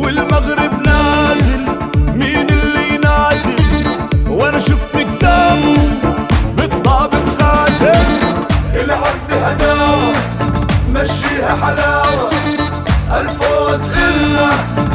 والمغرب نازل، مين اللي نازل؟ وانا شفت قدامه بالضابط غازل. العرض هداوة مشيها حلاوة، الفوز إلنا